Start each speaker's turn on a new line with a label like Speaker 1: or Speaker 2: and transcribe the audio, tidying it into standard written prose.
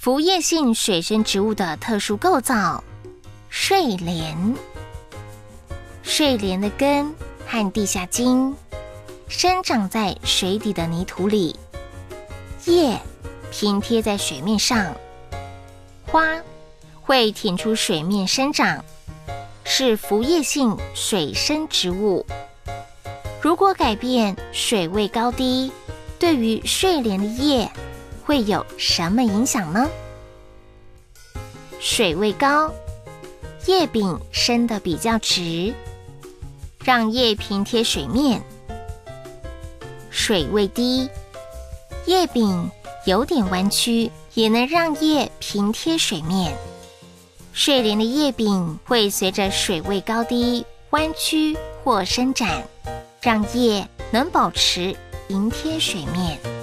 Speaker 1: 浮叶性水生植物的特殊构造——睡莲。睡莲的根和地下茎生长在水底的泥土里，叶平贴在水面上，花会挺出水面生长，是浮叶性水生植物。如果改变水位高低，对于睡莲的叶会有什么影响呢？水位高，叶柄伸得比较直，让叶平贴水面；水位低，叶柄有点弯曲，也能让叶平贴水面。睡莲的叶柄会随着水位高低弯曲或伸展，让叶能保持平贴水面。